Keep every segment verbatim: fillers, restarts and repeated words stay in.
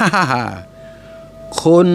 คุณ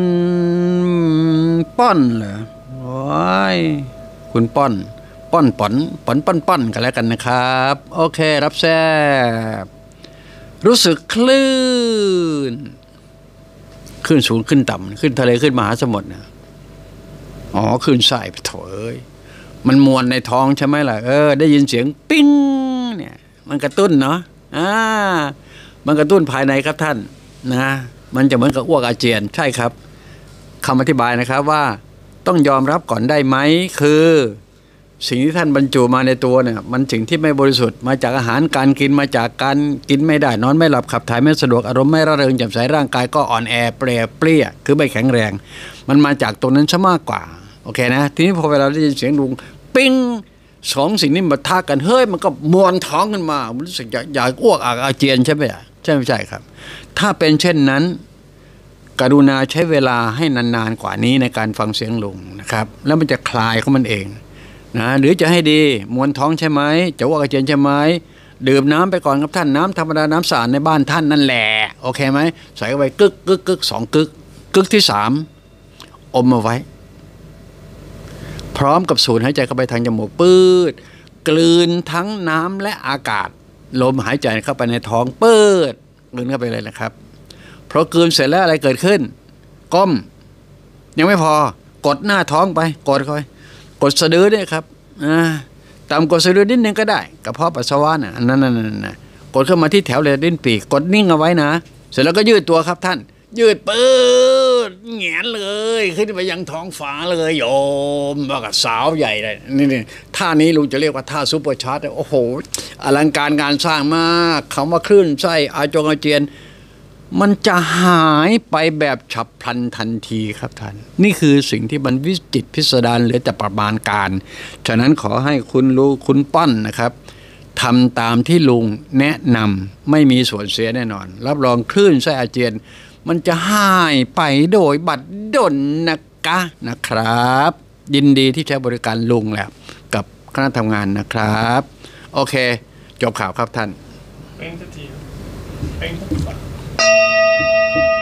ป้อนเหรอโอ้ยคุณป้อนป้อนป๋อนป๋อนป้อนป้อนกันแล้วกันนะครับโอเครับแซ่บรู้สึกคลื่นขึ้นสูงขึ้นต่ำขึ้นทะเลขึ้นมหาสมุทรนะอ๋อขึ้นทรายไปโถเอ้ยมันมวนในท้องใช่ไหมล่ะเออได้ยินเสียงปิ้งเนี่ยมันกระตุ้นเนาะอ่ามันกระตุ้นภายในครับท่านนะมันจะเหมือนกับอ้วกอาเจียนใช่ครับคำอธิบายนะครับว่าต้องยอมรับก่อนได้ไหมคือสิ่งที่ท่านบรรจุมาในตัวเนี่ยมันสิ่งที่ไม่บริสุทธิ์มาจากอาหารการกินมาจากการกินไม่ได้นอนไม่หลับขับถ่ายไม่สะดวกอารมณ์ไม่ร่าเริงแจ่มใสร่างกายก็อ่อนแอเปรียเปรี้ยคือไม่แข็งแรงมันมาจากตรงนั้นซะมากกว่าโอเคนะทีนี้พอเวลาได้ยินเสียงลุงปิ้งสองสิ่งนี้มาท่ากันเฮ้ยมันก็มวนท้องขึ้นมารู้สึกอยากอยากอ้วกอาเจียนใช่ไหมใช่ไม่ใช่ครับถ้าเป็นเช่นนั้นกรุณาใช้เวลาให้นานๆกว่านี้ในการฟังเสียงลุงนะครับแล้วมันจะคลายของมันเองนะหรือจะให้ดีมวนท้องใช่ไหมจะอ้วกอาเจียนใช่ไหมดื่มน้ำไปก่อนครับท่านน้ำธรรมดาน้ำสะอาดในบ้านท่านนั่นแหละโอเคไหมใส่เข้าไปกึกกึกกึกสองกึกกึกที่สามอมเอาไว้พร้อมกับสูดหายใจเข้าไปทางจมูกปืดกลืนทั้งน้ำและอากาศลมหายใจเข้าไปในท้องปืดกลืนเข้าไปเลยนะครับพอกลืนเสร็จแล้วอะไรเกิดขึ้นก้มยังไม่พอกดหน้าท้องไปกดเข้าไปกดสะดือเนี่ยครับตามกดสะดือนิดนึงก็ได้กระเพาะปัสสาวะน่ะนั่นนั่นนั่นกดเข้ามาที่แถวเลยดิ้นปีกกดนิ่งเอาไว้นะเสร็จแล้วก็ยืดตัวครับท่านยืดปืดแงนเลยขึ้นไปยังท้องฟ้าเลยโยมว่ากับสาวใหญ่เลยนี่นี่ท่านี้ลุงจะเรียกว่าท่าซุปเปอร์ชาร์จโอ้โหอลังการงานสร้างมากคำว่าคลื่นไส้อาจงอาเจียนมันจะหายไปแบบฉับพลันทันทีครับท่านนี่คือสิ่งที่มันวิจิตรพิสดารเหลือแต่ประมาณการฉะนั้นขอให้คุณรู้คุณป้อนนะครับทำตามที่ลุงแนะนำไม่มีส่วนเสียแน่นอนรับรองคลื่นไส้อาเจียนมันจะหายไปโดยบัดดลนะคะนะครับยินดีที่ใช้บริการลุงแล้วกับคณะทำงานนะครับโอเคจบข่าวครับท่านเป็นสักทีเป็นสักที